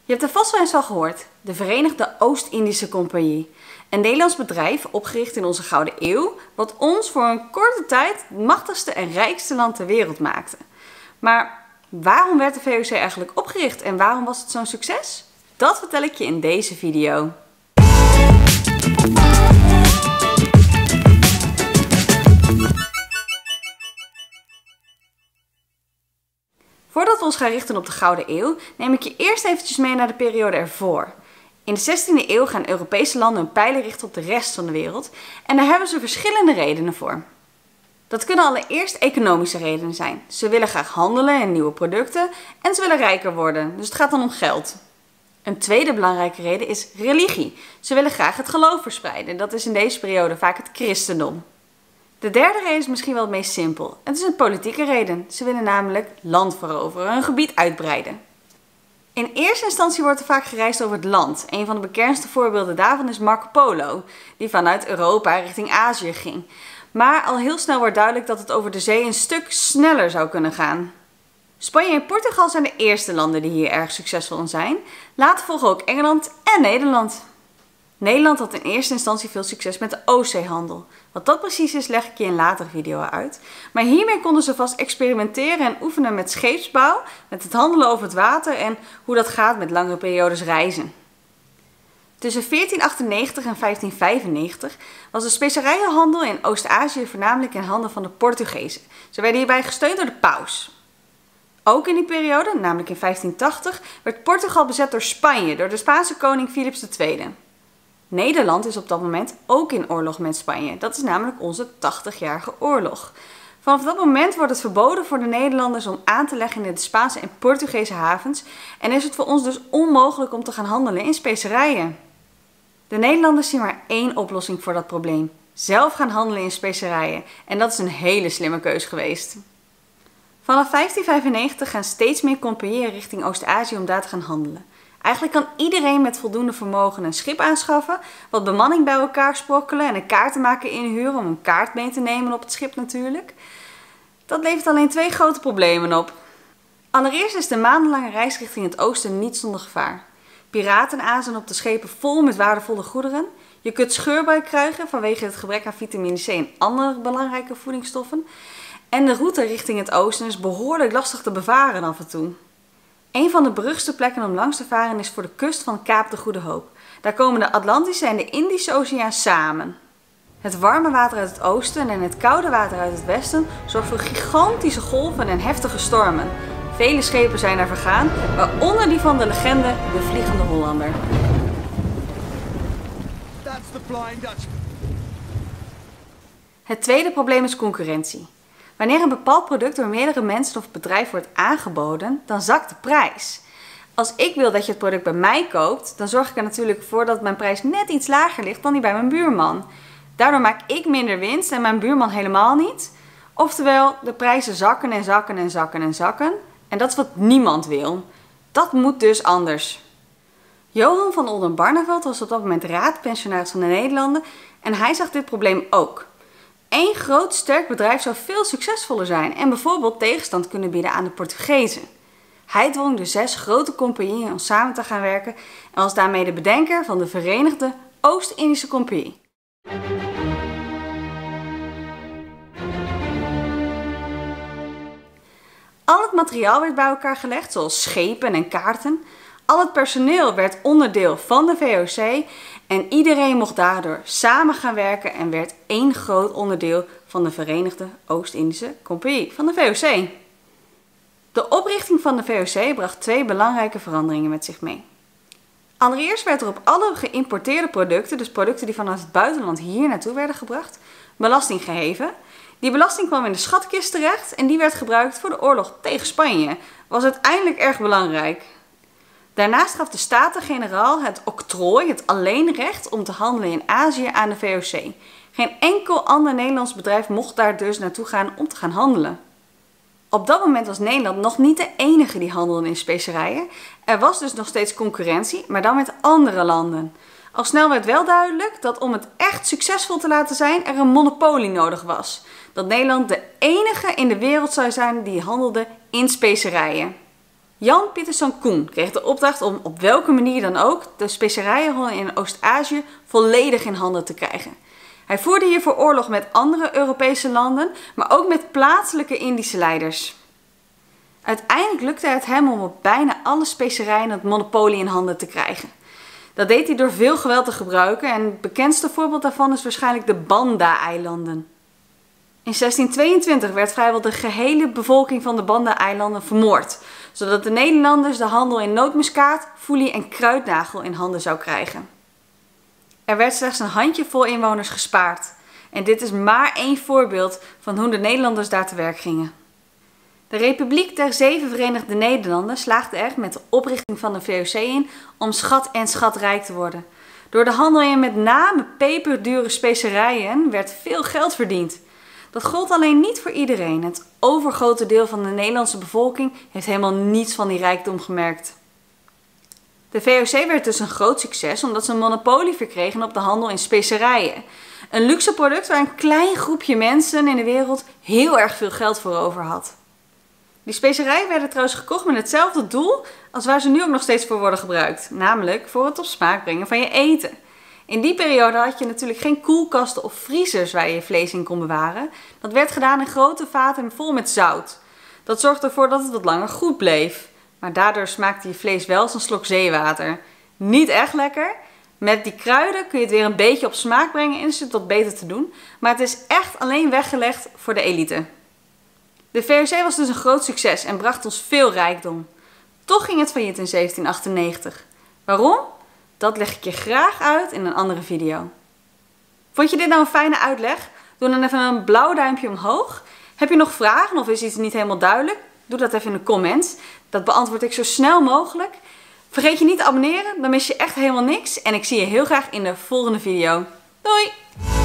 Je hebt er vast wel eens van gehoord, de Verenigde Oost-Indische Compagnie. Een Nederlands bedrijf opgericht in onze Gouden Eeuw, wat ons voor een korte tijd het machtigste en rijkste land ter wereld maakte. Maar waarom werd de VOC eigenlijk opgericht en waarom was het zo'n succes? Dat vertel ik je in deze video. Voordat we ons gaan richten op de Gouden Eeuw, neem ik je eerst eventjes mee naar de periode ervoor. In de 16e eeuw gaan Europese landen hun pijlen richten op de rest van de wereld en daar hebben ze verschillende redenen voor. Dat kunnen allereerst economische redenen zijn. Ze willen graag handelen in nieuwe producten en ze willen rijker worden, dus het gaat dan om geld. Een tweede belangrijke reden is religie. Ze willen graag het geloof verspreiden, dat is in deze periode vaak het christendom. De derde reden is misschien wel het meest simpel. Het is een politieke reden. Ze willen namelijk land veroveren, een gebied uitbreiden. In eerste instantie wordt er vaak gereisd over het land. Een van de bekendste voorbeelden daarvan is Marco Polo, die vanuit Europa richting Azië ging. Maar al heel snel wordt duidelijk dat het over de zee een stuk sneller zou kunnen gaan. Spanje en Portugal zijn de eerste landen die hier erg succesvol in zijn. Later volgen ook Engeland en Nederland. Nederland had in eerste instantie veel succes met de Oostzeehandel. Wat dat precies is, leg ik je in een latere video uit. Maar hiermee konden ze vast experimenteren en oefenen met scheepsbouw, met het handelen over het water en hoe dat gaat met langere periodes reizen. Tussen 1498 en 1595 was de specerijenhandel in Oost-Azië voornamelijk in handen van de Portugezen. Ze werden hierbij gesteund door de paus. Ook in die periode, namelijk in 1580, werd Portugal bezet door Spanje, door de Spaanse koning Philips II. Nederland is op dat moment ook in oorlog met Spanje. Dat is namelijk onze 80-jarige oorlog. Vanaf dat moment wordt het verboden voor de Nederlanders om aan te leggen in de Spaanse en Portugese havens en is het voor ons dus onmogelijk om te gaan handelen in specerijen. De Nederlanders zien maar één oplossing voor dat probleem: zelf gaan handelen in specerijen. En dat is een hele slimme keus geweest. Vanaf 1595 gaan steeds meer compagnieën richting Oost-Azië om daar te gaan handelen. Eigenlijk kan iedereen met voldoende vermogen een schip aanschaffen, wat bemanning bij elkaar sprokkelen en een kaartenmaker inhuren om een kaart mee te nemen op het schip natuurlijk. Dat levert alleen twee grote problemen op. Allereerst is de maandenlange reis richting het oosten niet zonder gevaar. Piraten azen op de schepen vol met waardevolle goederen. Je kunt scheurbuik krijgen vanwege het gebrek aan vitamine C en andere belangrijke voedingsstoffen. En de route richting het oosten is behoorlijk lastig te bevaren af en toe. Een van de beruchtste plekken om langs te varen is voor de kust van Kaap de Goede Hoop. Daar komen de Atlantische en de Indische Oceaan samen. Het warme water uit het oosten en het koude water uit het westen zorgt voor gigantische golven en heftige stormen. Vele schepen zijn er vergaan, waaronder die van de legende de Vliegende Hollander. Het tweede probleem is concurrentie. Wanneer een bepaald product door meerdere mensen of bedrijven wordt aangeboden, dan zakt de prijs. Als ik wil dat je het product bij mij koopt, dan zorg ik er natuurlijk voor dat mijn prijs net iets lager ligt dan die bij mijn buurman. Daardoor maak ik minder winst en mijn buurman helemaal niet. Oftewel, de prijzen zakken en zakken en zakken en zakken. En dat is wat niemand wil. Dat moet dus anders. Johan van Oldenbarneveld was op dat moment raadpensionaris van de Nederlanden en hij zag dit probleem ook. Eén groot sterk bedrijf zou veel succesvoller zijn en bijvoorbeeld tegenstand kunnen bieden aan de Portugezen. Hij dwong de 6 grote compagnieën om samen te gaan werken en was daarmee de bedenker van de Verenigde Oost-Indische Compagnie. Al het materiaal werd bij elkaar gelegd, zoals schepen en kaarten. Al het personeel werd onderdeel van de VOC en iedereen mocht daardoor samen gaan werken en werd één groot onderdeel van de Verenigde Oost-Indische Compagnie, van de VOC. De oprichting van de VOC bracht twee belangrijke veranderingen met zich mee. Allereerst werd er op alle geïmporteerde producten, dus producten die vanuit het buitenland hier naartoe werden gebracht, belasting geheven. Die belasting kwam in de schatkist terecht en die werd gebruikt voor de oorlog tegen Spanje. Was uiteindelijk erg belangrijk. Daarnaast gaf de Staten-Generaal het octrooi, het alleenrecht om te handelen in Azië aan de VOC. Geen enkel ander Nederlands bedrijf mocht daar dus naartoe gaan om te gaan handelen. Op dat moment was Nederland nog niet de enige die handelde in specerijen. Er was dus nog steeds concurrentie, maar dan met andere landen. Al snel werd wel duidelijk dat om het echt succesvol te laten zijn, er een monopolie nodig was. Dat Nederland de enige in de wereld zou zijn die handelde in specerijen. Jan Pieterszoon Koen kreeg de opdracht om op welke manier dan ook de specerijenhandel in Oost-Azië volledig in handen te krijgen. Hij voerde hiervoor oorlog met andere Europese landen, maar ook met plaatselijke Indische leiders. Uiteindelijk lukte het hem om op bijna alle specerijen het monopolie in handen te krijgen. Dat deed hij door veel geweld te gebruiken en het bekendste voorbeeld daarvan is waarschijnlijk de Banda-eilanden. In 1622 werd vrijwel de gehele bevolking van de Banda-eilanden vermoord, zodat de Nederlanders de handel in nootmuskaat, foelie en kruidnagel in handen zou krijgen. Er werd slechts een handjevol inwoners gespaard en dit is maar één voorbeeld van hoe de Nederlanders daar te werk gingen. De Republiek der Zeven Verenigde Nederlanden slaagde er met de oprichting van de VOC in om schat en schatrijk te worden. Door de handel in met name peperdure specerijen werd veel geld verdiend. Dat gold alleen niet voor iedereen. Het overgrote deel van de Nederlandse bevolking heeft helemaal niets van die rijkdom gemerkt. De VOC werd dus een groot succes omdat ze een monopolie verkregen op de handel in specerijen. Een luxe product waar een klein groepje mensen in de wereld heel erg veel geld voor over had. Die specerijen werden trouwens gekocht met hetzelfde doel als waar ze nu ook nog steeds voor worden gebruikt. Namelijk voor het op smaak brengen van je eten. In die periode had je natuurlijk geen koelkasten of vriezers waar je je vlees in kon bewaren. Dat werd gedaan in grote vaten vol met zout. Dat zorgde ervoor dat het wat langer goed bleef. Maar daardoor smaakte je vlees wel als een slok zeewater. Niet echt lekker. Met die kruiden kun je het weer een beetje op smaak brengen en is het wat beter te doen. Maar het is echt alleen weggelegd voor de elite. De VOC was dus een groot succes en bracht ons veel rijkdom. Toch ging het failliet in 1798. Waarom? Dat leg ik je graag uit in een andere video. Vond je dit nou een fijne uitleg? Doe dan even een blauw duimpje omhoog. Heb je nog vragen of is iets niet helemaal duidelijk? Doe dat even in de comments. Dat beantwoord ik zo snel mogelijk. Vergeet je niet te abonneren, dan mis je echt helemaal niks. En ik zie je heel graag in de volgende video. Doei!